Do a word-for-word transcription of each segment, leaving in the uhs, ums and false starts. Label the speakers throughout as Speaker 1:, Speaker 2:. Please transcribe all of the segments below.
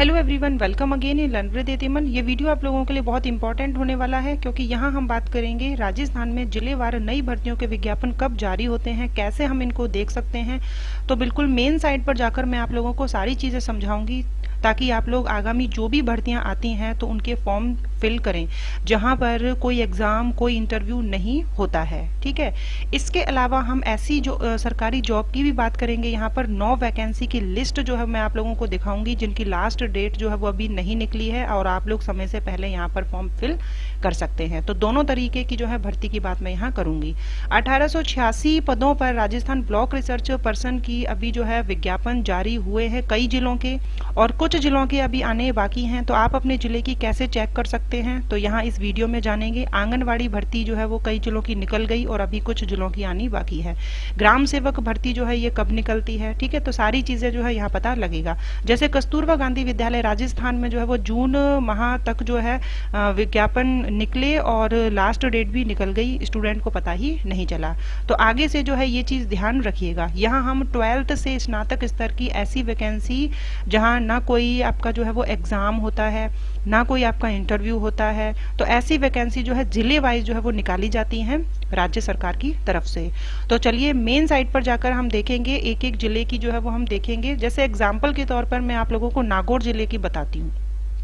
Speaker 1: Hello everyone, welcome again in learn with एतिमन। ये video आप लोगों के लिए बहुत इंपॉर्टेंट होने वाला है क्योंकि यहाँ हम बात करेंगे राजस्थान में जिलेवार नई भर्तियों के विज्ञापन कब जारी होते हैं, कैसे हम इनको देख सकते हैं। तो बिल्कुल मेन साइट पर जाकर मैं आप लोगों को सारी चीज़ें समझाऊंगी ताकि आप लोग आगामी जो भी भर्तियां आती हैं तो उनके फॉर्म फिल करें जहां पर कोई एग्ज़ाम कोई इंटरव्यू नहीं होता है। ठीक है, इसके अलावा हम ऐसी जो आ, सरकारी जॉब की भी बात करेंगे। यहाँ पर नौ वैकेंसी की लिस्ट जो है मैं आप लोगों को दिखाऊंगी जिनकी लास्ट डेट जो है वो अभी नहीं निकली है और आप लोग समय से पहले यहाँ पर फॉर्म फिल कर सकते हैं। तो दोनों तरीके की जो है भर्ती की बात मैं यहाँ करूंगी। अठारह सौ छियासी पदों पर राजस्थान ब्लॉक रिसर्च पर्सन की अभी जो है विज्ञापन जारी हुए हैं कई जिलों के, और कुछ जिलों के अभी आने बाकी हैं। तो आप अपने जिले की कैसे चेक कर सकते हैं तो यहाँ इस वीडियो में जानेंगे। आंगनवाड़ी भर्ती जो है वो कई जिलों की निकल गई और अभी कुछ जिलों की आनी बाकी है। ग्राम सेवक भर्ती जो है ये कब निकलती है, ठीक है, तो सारी चीजें जो है यहाँ पता लगेगा। जैसे कस्तूरबा गांधी विद्यालय राजस्थान में जो है वो जून माह तक जो है विज्ञापन निकले और लास्ट डेट भी निकल गई, स्टूडेंट को पता ही नहीं चला। तो आगे से जो है ये चीज ध्यान रखिएगा। यहाँ हम ट्वेल्थ से स्नातक स्तर की ऐसी वैकेंसी जहाँ ना कोई आपका जो है वो एग्जाम होता है ना कोई आपका इंटरव्यू होता है, तो ऐसी वैकेंसी जो है जिले वाइज जो है वो निकाली जाती हैं राज्य सरकार की तरफ से। तो चलिए मेन साइट पर जाकर हम देखेंगे, एक एक जिले की जो है वो हम देखेंगे। जैसे एग्जाम्पल के तौर पर मैं आप लोगों को नागौर जिले की बताती हूँ।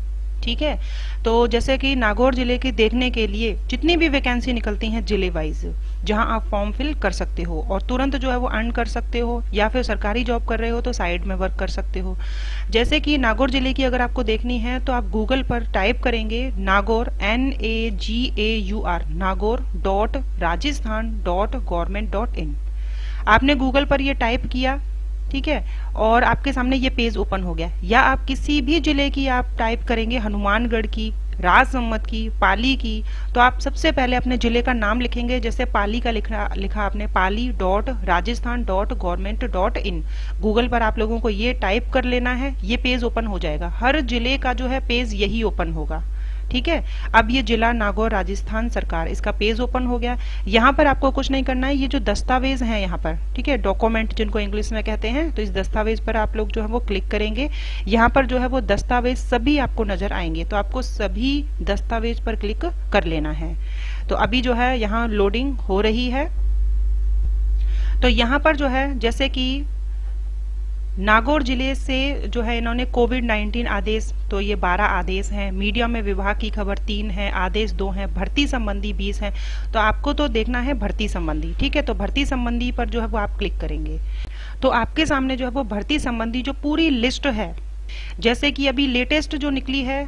Speaker 1: ठीक है, तो जैसे कि नागौर जिले के देखने के लिए जितनी भी वैकेंसी निकलती हैं जिले वाइज जहां आप फॉर्म फिल कर सकते हो और तुरंत जो है वो अर्न कर सकते हो, या फिर सरकारी जॉब कर रहे हो तो साइड में वर्क कर सकते हो। जैसे कि नागौर जिले की अगर आपको देखनी है तो आप गूगल पर टाइप करेंगे Nagaur, N A G A U R, Nagaur dot Rajasthan dot government dot in. आपने गूगल पर ये टाइप किया, ठीक है, और आपके सामने ये पेज ओपन हो गया। या आप किसी भी जिले की आप टाइप करेंगे, हनुमानगढ़ की, राजसमंद की, पाली की, तो आप सबसे पहले अपने जिले का नाम लिखेंगे। जैसे पाली का लिखा लिखा आपने Pali dot Rajasthan dot government dot in. Google पर आप लोगों को ये टाइप कर लेना है, ये पेज ओपन हो जाएगा। हर जिले का जो है पेज यही ओपन होगा। ठीक है, अब ये जिला नागौर राजस्थान सरकार, इसका पेज ओपन हो गया। यहाँ पर आपको कुछ नहीं करना है, ये जो दस्तावेज हैं यहाँ पर, ठीक है, डॉक्यूमेंट जिनको इंग्लिश में कहते हैं, तो इस दस्तावेज पर आप लोग जो है वो क्लिक करेंगे। यहाँ पर जो है वो दस्तावेज सभी आपको नजर आएंगे, तो आपको सभी दस्तावेज पर क्लिक कर लेना है। तो अभी जो है यहाँ लोडिंग हो रही है। तो यहाँ पर जो है जैसे कि नागौर जिले से जो है इन्होंने कोविड नाइन्टीन आदेश, तो ये बारह आदेश हैं। मीडिया में विभाग की खबर तीन है, आदेश दो हैं, भर्ती संबंधी बीस हैं। तो आपको तो देखना है भर्ती संबंधी, ठीक है, तो भर्ती संबंधी पर जो है वो आप क्लिक करेंगे तो आपके सामने जो है वो भर्ती संबंधी जो पूरी लिस्ट है, जैसे कि अभी लेटेस्ट जो निकली है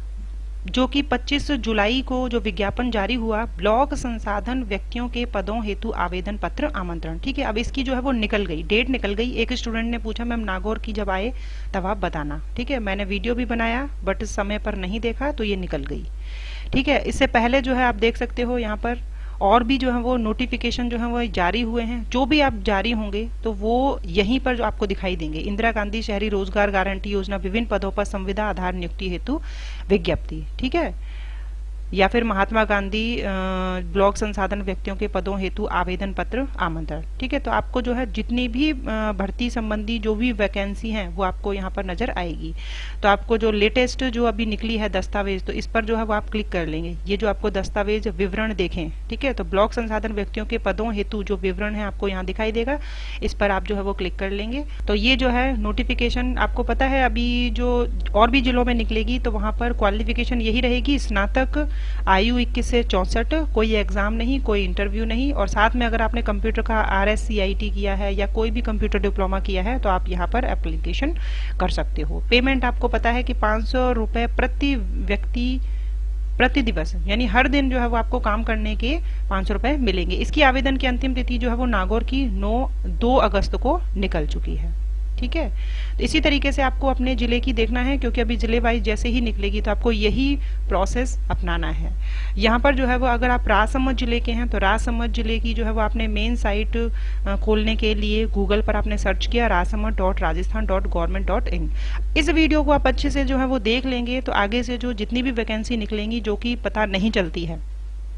Speaker 1: जो कि पच्चीस जुलाई को जो विज्ञापन जारी हुआ, ब्लॉक संसाधन व्यक्तियों के पदों हेतु आवेदन पत्र आमंत्रण। ठीक है, अब इसकी जो है वो निकल गई, डेट निकल गई। एक स्टूडेंट ने पूछा मैम नागौर की जब आए तब आप बताना। ठीक है, मैंने वीडियो भी बनाया बट समय पर नहीं देखा तो ये निकल गई। ठीक है, इससे पहले जो है आप देख सकते हो यहाँ पर और भी जो है वो नोटिफिकेशन जो है वो जारी हुए हैं। जो भी आप जारी होंगे तो वो यहीं पर जो आपको दिखाई देंगे। इंदिरा गांधी शहरी रोजगार गारंटी योजना, विभिन्न पदों पर संविदा आधार नियुक्ति हेतु विज्ञप्ति, ठीक है, या फिर महात्मा गांधी ब्लॉक संसाधन व्यक्तियों के पदों हेतु आवेदन पत्र आमंत्रण। ठीक है, तो आपको जो है जितनी भी भर्ती संबंधी जो भी वैकेंसी हैं वो आपको यहाँ पर नजर आएगी। तो आपको जो लेटेस्ट जो अभी निकली है दस्तावेज, तो इस पर जो है वो आप क्लिक कर लेंगे। ये जो आपको दस्तावेज विवरण देखें, ठीक है, तो ब्लॉक संसाधन व्यक्तियों के पदों हेतु जो विवरण है आपको यहाँ दिखाई देगा, इस पर आप जो है वो क्लिक कर लेंगे। तो ये जो है नोटिफिकेशन आपको पता है अभी जो और भी जिलों में निकलेगी तो वहां पर क्वालिफिकेशन यही रहेगी, स्नातक, आयु इक्कीस से चौसठ, कोई एग्जाम नहीं, कोई इंटरव्यू नहीं, और साथ में अगर आपने कंप्यूटर का R S C I T किया है या कोई भी कंप्यूटर डिप्लोमा किया है तो आप यहाँ पर एप्लीकेशन कर सकते हो। पेमेंट आपको पता है कि पाँच सौ रुपये प्रति व्यक्ति प्रति दिवस, यानी हर दिन जो है वो आपको काम करने के पाँच सौ रुपये मिलेंगे। इसकी आवेदन की अंतिम तिथि जो है वो नागौर की नौ दो अगस्त को निकल चुकी है। ठीक है, तो इसी तरीके से आपको अपने जिले की देखना है क्योंकि अभी जिले वाइज जैसे ही निकलेगी तो आपको यही प्रोसेस अपनाना है। यहाँ पर जो है वो अगर आप राजसमंद जिले के हैं तो राजसमंद जिले की जो है वो आपने मेन साइट खोलने के लिए गूगल पर आपने सर्च किया Rajsamand dot Rajasthan dot government dot in. इस वीडियो को आप अच्छे से जो है वो देख लेंगे तो आगे से जो जितनी भी वैकेंसी निकलेंगी जो कि पता नहीं चलती है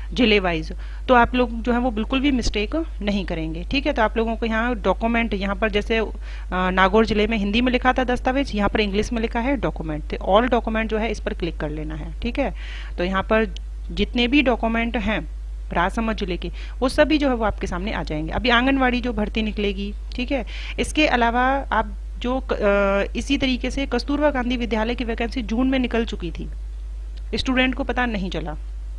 Speaker 1: जिले वाइज, तो आप लोग जो है वो बिल्कुल भी मिस्टेक नहीं करेंगे। ठीक है, तो आप लोगों को यहाँ डॉक्यूमेंट, यहाँ पर जैसे नागौर जिले में हिंदी में लिखा था दस्तावेज, यहाँ पर इंग्लिश में लिखा है डॉक्यूमेंट, तो ऑल डॉक्यूमेंट जो है इस पर क्लिक कर लेना है। ठीक है, तो यहाँ पर जितने भी डॉक्यूमेंट हैं राजसमंद जिले के वो सभी जो है वो आपके सामने आ जाएंगे। अभी आंगनवाड़ी जो भर्ती निकलेगी, ठीक है, इसके अलावा आप जो आ, इसी तरीके से कस्तूरबा गांधी विद्यालय की वैकेंसी जून में निकल चुकी थी, स्टूडेंट को पता नहीं चला।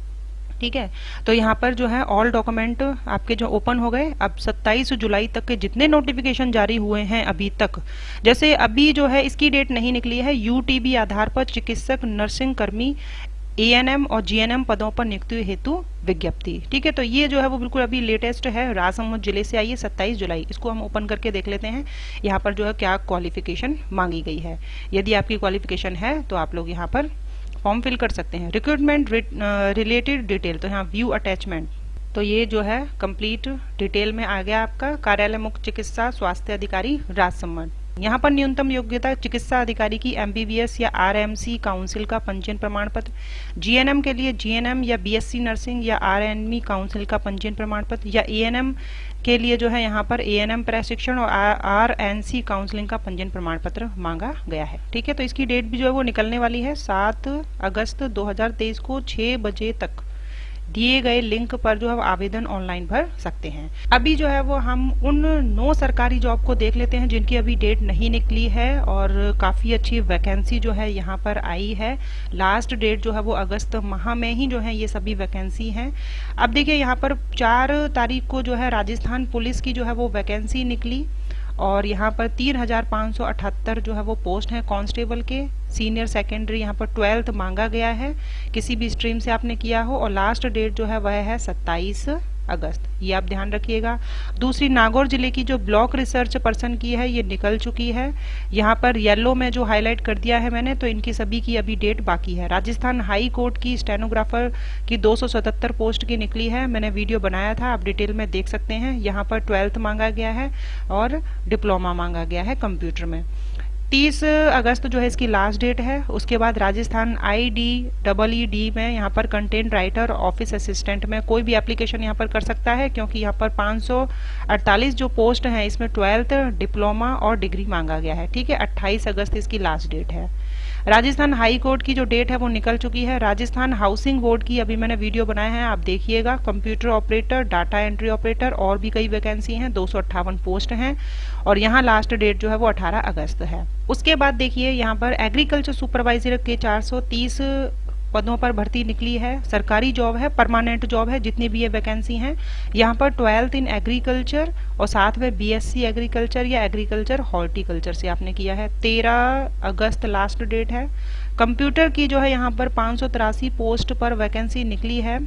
Speaker 1: ठीक है, तो यहाँ पर जो है ऑल डॉक्यूमेंट आपके जो ओपन हो गए। अब सत्ताईस जुलाई तक के जितने नोटिफिकेशन जारी हुए हैं अभी तक, जैसे अभी जो है इसकी डेट नहीं निकली है, यूटीबी आधार पर चिकित्सक, नर्सिंग कर्मी, एएनएम और जीएनएम पदों पर नियुक्ति हेतु विज्ञप्ति। ठीक है, तो ये जो है वो बिल्कुल अभी लेटेस्ट है, राजसमंद जिले से आई है सत्ताईस जुलाई। इसको हम ओपन करके देख लेते हैं यहाँ पर जो है क्या क्वालिफिकेशन मांगी गई है। यदि आपकी क्वालिफिकेशन है तो आप लोग यहाँ पर फॉर्म फिल कर सकते हैं। रिक्रूटमेंट रिलेटेड डिटेल, तो यहाँ व्यू अटैचमेंट, तो ये जो है कंप्लीट डिटेल में आ गया आपका। कार्यालय मुख्य चिकित्सा स्वास्थ्य अधिकारी राजसमंद, यहाँ पर न्यूनतम योग्यता चिकित्सा अधिकारी की एमबीबीएस या आरएमसी काउंसिल का पंजीयन प्रमाण पत्र, जीएनएम के लिए जीएनएम या बीएससी नर्सिंग या आरएनएम काउंसिल का पंजीयन प्रमाण पत्र, या एएनएम के लिए जो है यहाँ पर एएनएम प्रशिक्षण और आरएनसी काउंसलिंग का पंजीयन प्रमाण पत्र मांगा गया है। ठीक है, तो इसकी डेट भी जो है वो निकलने वाली है सात अगस्त दो हज़ार तेईस को छह बजे तक दिए गए लिंक पर जो है आवेदन ऑनलाइन भर सकते हैं। अभी जो है वो हम उन नौ सरकारी जॉब को देख लेते हैं जिनकी अभी डेट नहीं निकली है और काफ़ी अच्छी वैकेंसी जो है यहाँ पर आई है। लास्ट डेट जो है वो अगस्त माह में ही जो है ये सभी वैकेंसी हैं। अब देखिए यहाँ पर चार तारीख को जो है राजस्थान पुलिस की जो है वो वैकेंसी निकली और यहाँ पर तीन हजार पाँच सौ अठहत्तर जो है वो पोस्ट हैं कांस्टेबल के, सीनियर सेकेंडरी यहाँ पर ट्वेल्थ मांगा गया है, किसी भी स्ट्रीम से आपने किया हो, और लास्ट डेट जो है वह है सत्ताईस अगस्त, ये आप ध्यान रखिएगा। दूसरी नागौर जिले की जो ब्लॉक रिसर्च पर्सन की है ये निकल चुकी है, यहाँ पर येलो में जो हाईलाइट कर दिया है मैंने, तो इनकी सभी की अभी डेट बाकी है। राजस्थान हाई कोर्ट की स्टेनोग्राफर की दो सौ सतहत्तर पोस्ट की निकली है, मैंने वीडियो बनाया था, आप डिटेल में देख सकते हैं। यहाँ पर ट्वेल्थ मांगा गया है और डिप्लोमा मांगा गया है कंप्यूटर में। तीस अगस्त जो है इसकी लास्ट डेट है। उसके बाद Rajasthan I D double E D में यहाँ पर कंटेंट राइटर, ऑफिस असिस्टेंट में कोई भी एप्लीकेशन यहाँ पर कर सकता है, क्योंकि यहाँ पर पाँच सौ अड़तालीस जो पोस्ट हैं इसमें ट्वेल्थ, डिप्लोमा और डिग्री मांगा गया है। ठीक है, अट्ठाईस अगस्त इसकी लास्ट डेट है। राजस्थान हाई कोर्ट की जो डेट है वो निकल चुकी है। राजस्थान हाउसिंग बोर्ड की अभी मैंने वीडियो बनाया है, आप देखिएगा। Computer operator, data entry operator और भी कई वैकेंसी हैं, दो सौ अट्ठावन पोस्ट हैं और यहाँ लास्ट डेट जो है वो अठारह अगस्त है। उसके बाद देखिए यहाँ पर एग्रीकल्चर सुपरवाइजर के चार सौ तीस पदों पर भर्ती निकली है, सरकारी जॉब है, परमानेंट जॉब है, जितनी भी ये वैकेंसी हैं। यहाँ पर ट्वेल्थ इन एग्रीकल्चर और साथ में बीएससी एग्रीकल्चर या एग्रीकल्चर हॉर्टिकल्चर से आपने किया है। तेरह अगस्त लास्ट डेट है। कंप्यूटर की जो है यहाँ पर पाँच सौ तिरासी पोस्ट पर वैकेंसी निकली है,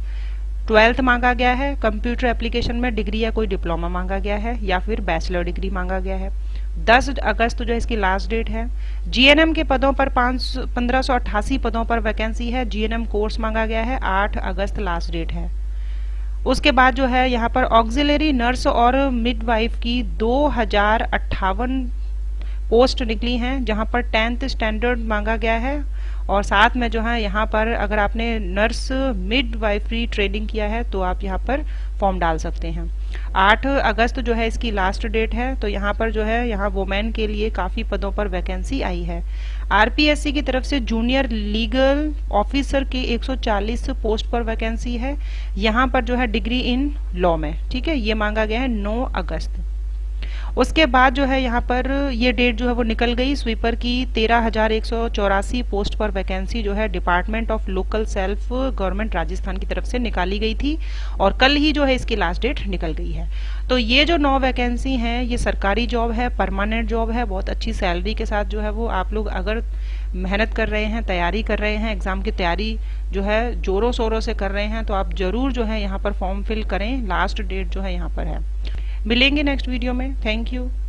Speaker 1: ट्वेल्थ मांगा गया है। कंप्यूटर एप्लीकेशन में डिग्री या कोई डिप्लोमा मांगा गया है या फिर बैचलर डिग्री मांगा गया है। दस अगस्त जो है इसकी लास्ट डेट है। जीएनएम के पदों पर पाँच पंद्रह सौ अट्ठासी पदों पर वैकेंसी है, जीएनएम कोर्स मांगा गया है, आठ अगस्त लास्ट डेट है। उसके बाद जो है यहाँ पर ऑक्सिलरी नर्स और मिडवाइफ की दो हजार अट्ठावन पोस्ट निकली हैं, जहाँ पर टेंथ स्टैंडर्ड मांगा गया है और साथ में जो है यहाँ पर अगर आपने नर्स मिडवाइफरी ट्रेनिंग किया है तो आप यहाँ पर फॉर्म डाल सकते हैं। आठ अगस्त जो है इसकी लास्ट डेट है। तो यहाँ पर जो है यहाँ वुमेन के लिए काफ़ी पदों पर वैकेंसी आई है। आरपीएससी की तरफ से जूनियर लीगल ऑफिसर के एक सौ चालीस पोस्ट पर वैकेंसी है, यहाँ पर जो है डिग्री इन लॉ में। ठीक है, ये मांगा गया है नौ अगस्त। उसके बाद जो है यहाँ पर ये डेट जो है वो निकल गई। स्वीपर की तेरह हजार एक सौ चौरासी पोस्ट पर वैकेंसी जो है department of local self government Rajasthan की तरफ से निकाली गई थी और कल ही जो है इसकी लास्ट डेट निकल गई है। तो ये जो नौ वैकेंसी हैं ये सरकारी जॉब है, परमानेंट जॉब है, बहुत अच्छी सैलरी के साथ जो है वो आप लोग अगर मेहनत कर रहे हैं, तैयारी कर रहे हैं, एग्जाम की तैयारी जो है जोरों शोरों से कर रहे हैं तो आप जरूर जो है यहाँ पर फॉर्म फिल करें। लास्ट डेट जो है यहाँ पर है। मिलेंगे नेक्स्ट वीडियो में। Thank you.